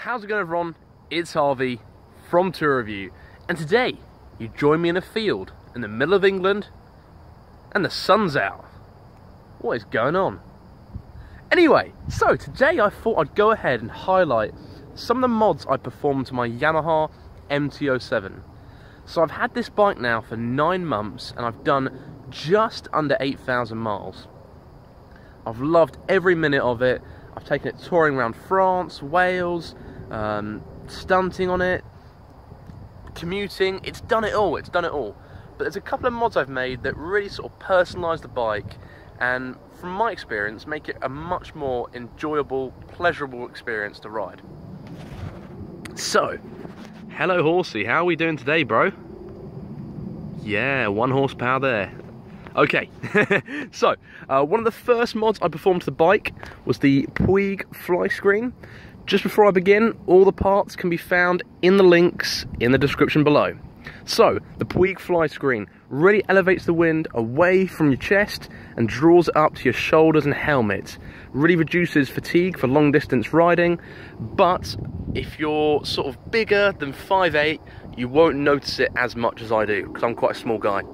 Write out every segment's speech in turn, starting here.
How's it going, everyone? It's Harvey from Tour Review, and today you join me in a field in the middle of England and the sun's out. What is going on? Anyway, so today I thought I'd go ahead and highlight some of the mods I performed to my Yamaha MT-07. So I've had this bike now for 9 months and I've done just under 8,000 miles. I've loved every minute of it. I've taken it touring around France, Wales, stunting on it, commuting. It's done it all, But there's a couple of mods I've made that really sort of personalise the bike and, from my experience, make it a much more enjoyable, pleasurable experience to ride. So, hello Horsey, how are we doing today, bro? Yeah, 1 horsepower there. Okay, so one of the first mods I performed to the bike was the Puig fly screen. Just before I begin, all the parts can be found in the links in the description below. So, the Puig fly screen really elevates the wind away from your chest and draws it up to your shoulders and helmet. Really reduces fatigue for long distance riding, but if you're sort of bigger than 5'8", you won't notice it as much as I do, because I'm quite a small guy.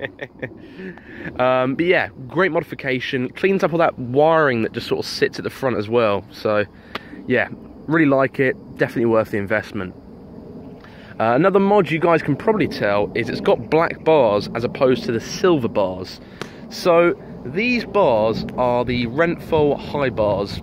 But yeah, great modification. Cleans up all that wiring that just sort of sits at the front as well. So yeah, really like it. Definitely worth the investment. Another mod you guys can probably tell is it's got black bars as opposed to the silver bars. So these bars are the Renthal high bars.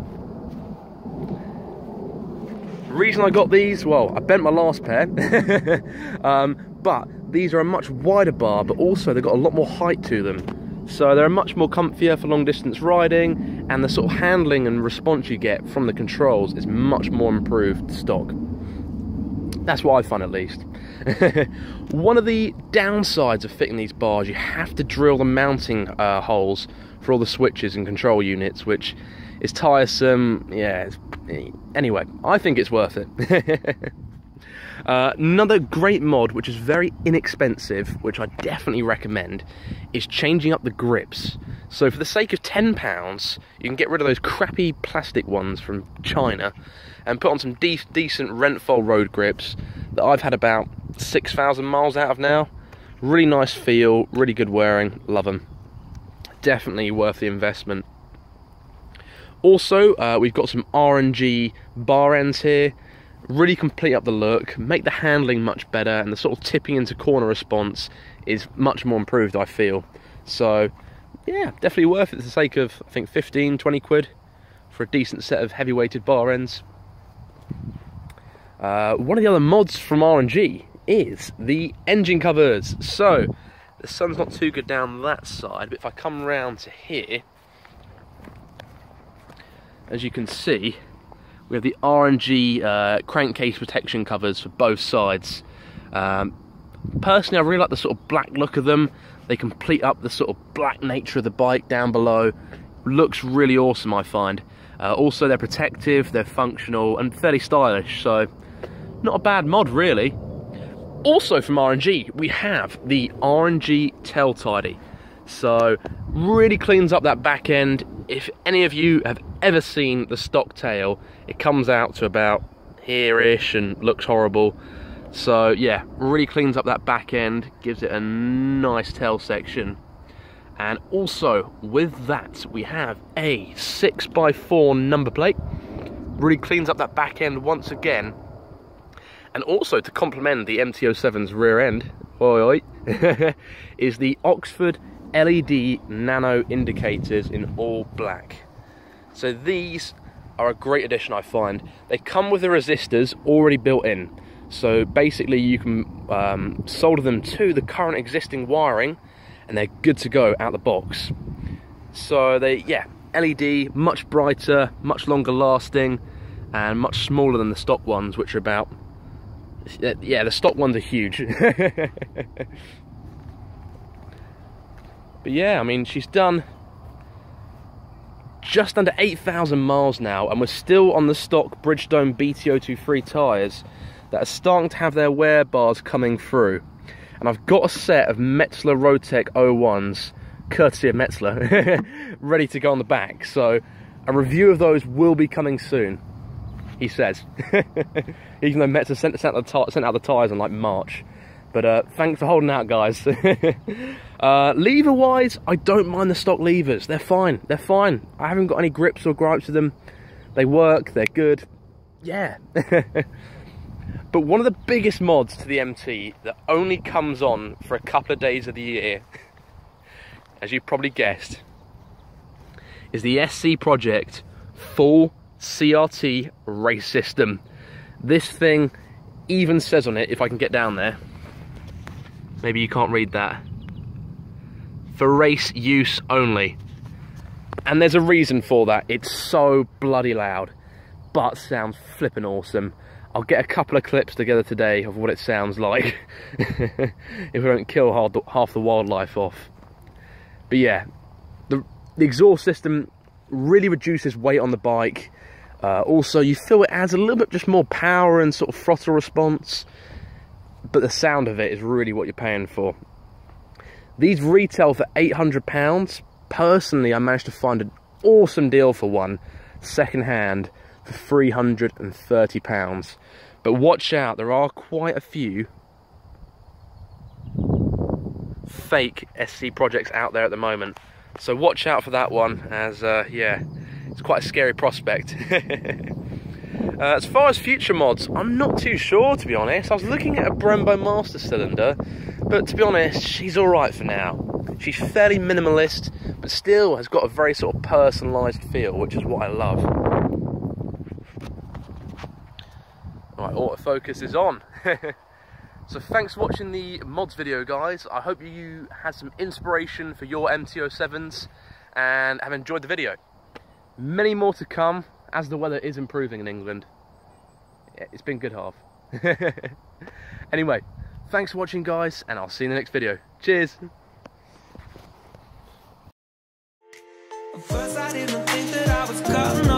The reason I got these, well, I bent my last pair, but these are a much wider bar, but also they've got a lot more height to them. So they're much more comfier for long distance riding, and the sort of handling and response you get from the controls is much more improved stock. That's what I find, at least. One of the downsides of fitting these bars, you have to drill the mounting holes for all the switches and control units, which is tiresome. Yeah, anyway, I think it's worth it. Another great mod, which is very inexpensive, which I definitely recommend, is changing up the grips. So for the sake of £10, you can get rid of those crappy plastic ones from China and put on some decent Renthal road grips that I've had about 6,000 miles out of now. Really nice feel, really good wearing, love them. Definitely worth the investment. Also, we've got some R&G bar ends here. Really complete up the look, make the handling much better, and the sort of tipping into corner response is much more improved, I feel. So yeah, definitely worth it for the sake of, I think, 15-20 quid for a decent set of heavy weighted bar ends. One of the other mods from R&G is the engine covers. So the sun's not too good down that side, but if I come round to here, as you can see, we have the R&G crankcase protection covers for both sides. Personally, I really like the sort of black look of them. They complete up the sort of black nature of the bike down below. Looks really awesome, I find. Also, they're protective, they're functional, and fairly stylish, so not a bad mod, really. Also from R&G, we have the R&G Tail Tidy. So, really cleans up that back end. If any of you have ever seen the stock tail, it comes out to about here-ish and looks horrible. So yeah, really cleans up that back end, gives it a nice tail section. And also, with that, we have a 6x4 number plate. Really cleans up that back end once again. And also, to complement the MT-07's rear end, is the Oxford LED nano indicators in all black. So these are a great addition, I find. They come with the resistors already built in. So basically you can solder them to the current existing wiring and they're good to go out the box. So they, yeah, LED, much brighter, much longer lasting, and much smaller than the stock ones, which are about, yeah, the stock ones are huge. But yeah, I mean, she's done just under 8,000 miles now, and we're still on the stock Bridgestone BT023 tyres that are starting to have their wear bars coming through. And I've got a set of Metzeler Roadtec 01s, courtesy of Metzeler, ready to go on the back. So a review of those will be coming soon. he says. Even though Metz has sent out the tyres in like March. But thanks for holding out, guys. Lever wise, I don't mind the stock levers. They're fine. They're fine. I haven't got any grips or gripes with them. They work. They're good. Yeah. But one of the biggest mods to the MT that only comes on for a couple of days of the year, as you probably guessed, is the SC Project full CRT race system. This thing even says on it, if I can get down there, maybe you can't read that, for race use only. And there's a reason for that. It's so bloody loud, but sounds flipping awesome. I'll get a couple of clips together today of what it sounds like if we don't kill half the wildlife off. But yeah, the exhaust system really reduces weight on the bike. Also, you feel it adds a little bit just more power and sort of throttle response, but the sound of it is really what you're paying for. These retail for £800. Personally, I managed to find an awesome deal for one, second hand, for £330. But watch out, there are quite a few fake SC Projects out there at the moment. So watch out for that one, as yeah, it's quite a scary prospect. As far as future mods, I'm not too sure, to be honest. I was looking at a Brembo Master Cylinder, but to be honest, she's alright for now. She's fairly minimalist, but still has got a very sort of personalised feel, which is what I love. Right, autofocus is on. So thanks for watching the mods video, guys. I hope you had some inspiration for your MT-07s and have enjoyed the video. Many more to come as the weather is improving in England. Yeah, it's been good half. Anyway, thanks for watching, guys, and I'll see you in the next video. Cheers. First I didn't think that I was cutting